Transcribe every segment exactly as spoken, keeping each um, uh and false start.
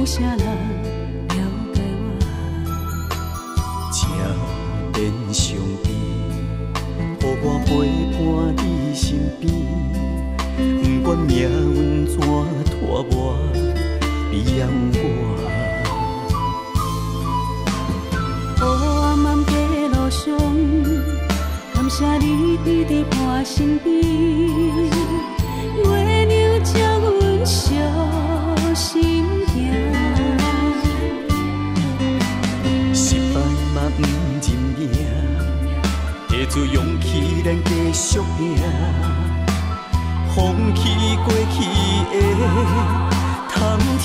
有啥人了解我？ 正面上帝，予我陪伴你身边，不管命运怎拖磨，你养我。 黑暗暗的路上，感谢你陪在我身边，月亮照阮小心行。 失败嘛不认命，提出勇气咱继续拼，放弃过去的贪听。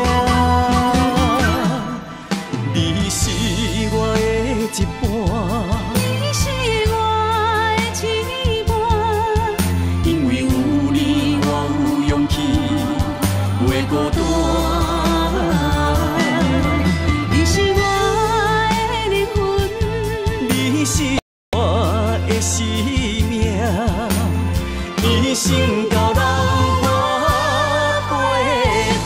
你是我的一半， 你是我的一半， 因为有你，我有勇气袂孤单。 你是我的灵魂， 你是我的生命，一生到老我陪伴。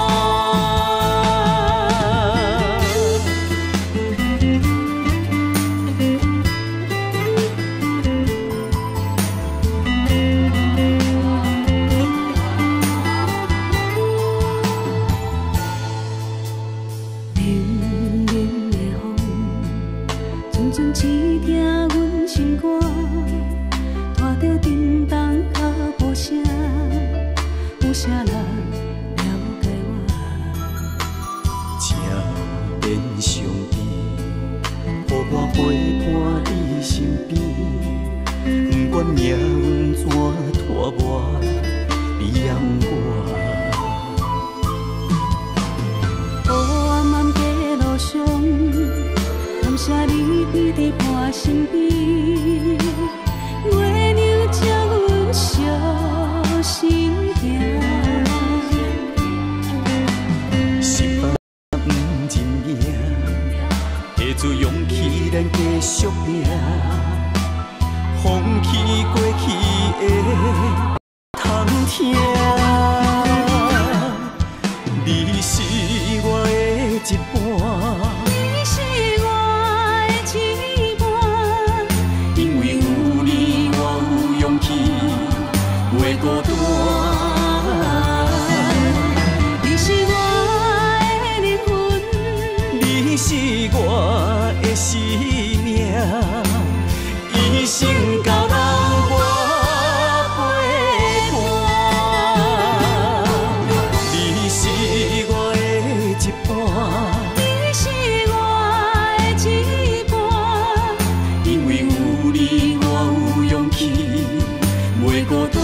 冷冷的风，阵阵刺痛阮心肝，拖着震动脚步声，有啥人了解我？ 正面上帝，予我陪伴你身边，不管命运怎拖磨，你养我。 黑暗暗的路上，感谢你陪在我身边，月亮照阮小心行。 失败不认命，提出勇气咱继续拼，放弃过去的贪听。你是我的一半， 你是我的一半， 因为有你，我有勇气袂孤单。 你是我的灵魂， 你是我的生命，一生到老我陪伴。你是我的一半， 你是我的一半， 因为有你，我有勇气袂孤单。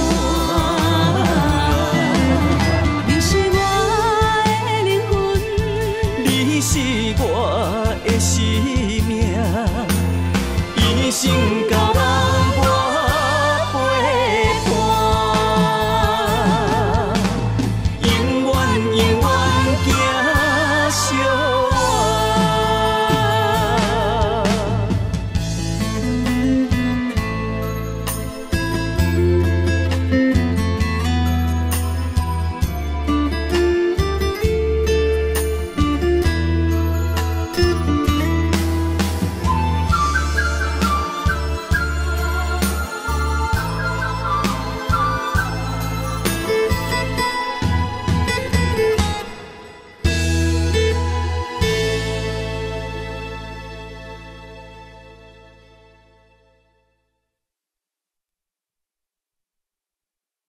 你是我的灵魂， 你是我的生命，一生到老。